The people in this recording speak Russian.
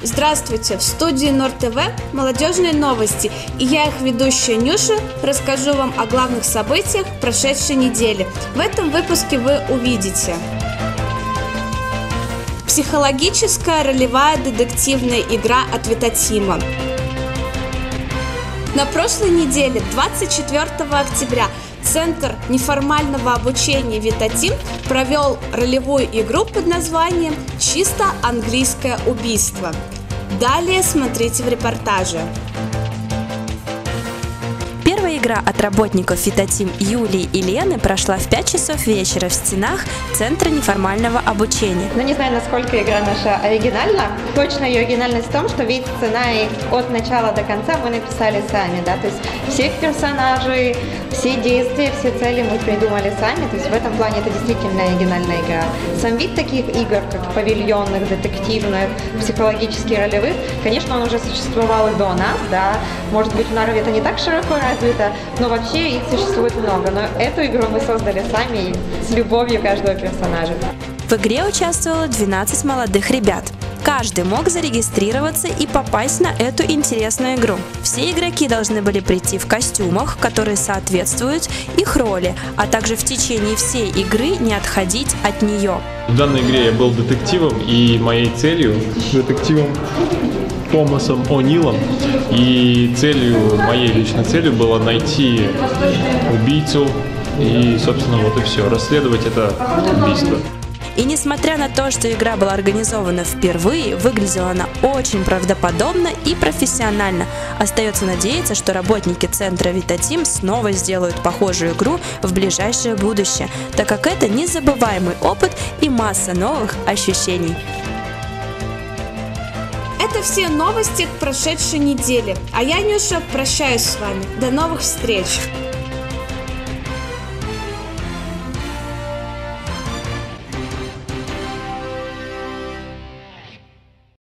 Здравствуйте! В студии НОР-ТВ молодежные новости, и я их ведущая Нюша расскажу вам о главных событиях прошедшей недели. В этом выпуске вы увидите: психологическая ролевая детективная игра от Витатима. На прошлой неделе, 24 октября, Центр неформального обучения Витатим провел ролевую игру под названием «Чисто английское убийство». Далее смотрите в репортаже. Первая игра от работников Витатим Юлии и Лены прошла в 5 часов вечера в стенах Центра неформального обучения. Не знаю, насколько игра наша оригинальна. Точно ее оригинальность в том, что весь сценарий от начала до конца мы написали сами, да, то есть всех персонажей, все действия, все цели мы придумали сами, то есть в этом плане это действительно оригинальная игра. Сам вид таких игр, как павильонных, детективных, психологически ролевых, конечно, он уже существовал и до нас, да, может быть, в Нарве это не так широко развито, но вообще их существует много, но эту игру мы создали сами с любовью каждого персонажа. В игре участвовало 12 молодых ребят. Каждый мог зарегистрироваться и попасть на эту интересную игру. Все игроки должны были прийти в костюмах, которые соответствуют их роли, а также в течение всей игры не отходить от нее. В данной игре я был детективом, и моей целью, детективом Томасом О'Нилом, и моей личной целью было найти убийцу и, собственно, вот и все, расследовать это убийство. И несмотря на то, что игра была организована впервые, выглядела она очень правдоподобно и профессионально. Остается надеяться, что работники Центра Витатим снова сделают похожую игру в ближайшее будущее, так как это незабываемый опыт и масса новых ощущений. Это все новости к прошедшей неделе, а я, Нюша, прощаюсь с вами. До новых встреч!